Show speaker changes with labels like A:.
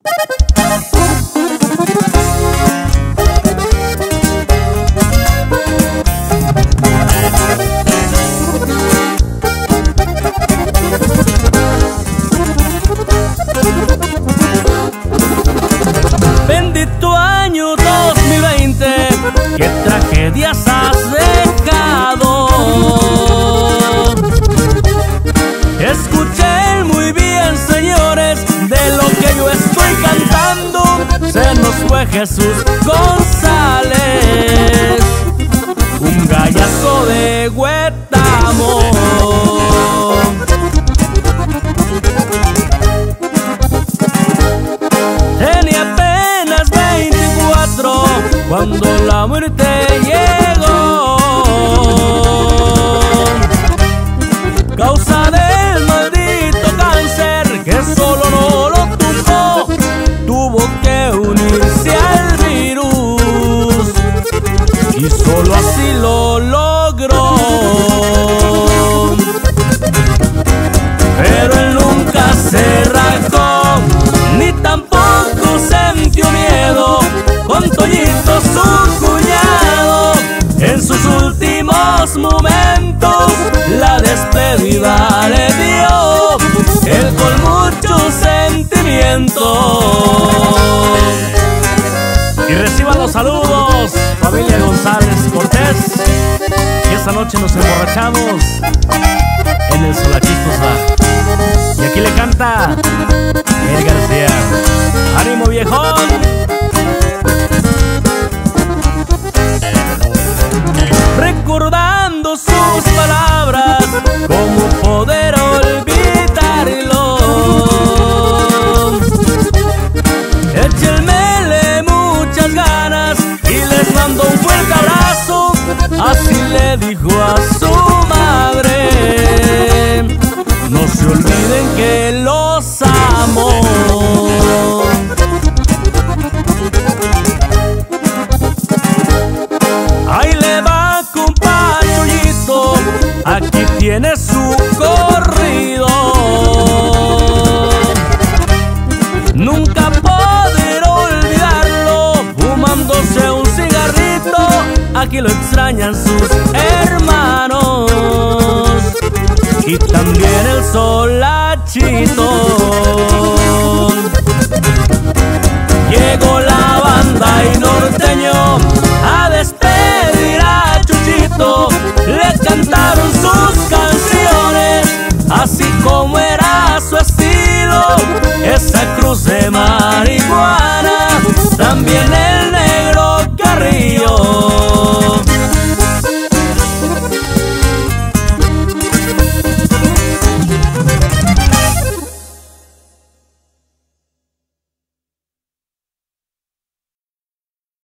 A: Bendito año 2020, qué tragedias has dejado. Escuchen muy bien, señores, de lo que yo estoy cantando. Se nos fue Jesús González, un gallazo de Huetamo. Tenía apenas 24 cuando la muerte llegó. Causa del maldito cáncer que solo no lo tumbó, tuvo que unirse al virus y solo así lo logró. Pero él nunca se rajó, ni tampoco sintió miedo. Con Toñito, su cuñado, en sus últimos momentos la despedida le dio, él con mucho sentimiento. Y reciban los saludos, familia González Cortés, que esta noche nos emborrachamos en el Solachistos Bar. Y aquí le canta el García. ¡Ánimo, viejón! Recordando sus palabras, ¿cómo poder olvidarlo? Échenmele muchas ganas y les mando un fuerte abrazo. Así le dijo a su madre, no se olviden que los amo. Ahí le va, compa Chuyito, aquí tiene su corrido. Nunca poder olvidarlo, fumándose un cigarrito, aquí lo extrañan sus hermanos y también el Solachito. Llegó la banda y norteño a despedir a Chuchito, le cantaron sus canciones, así como era su estilo, esa cruz de mar.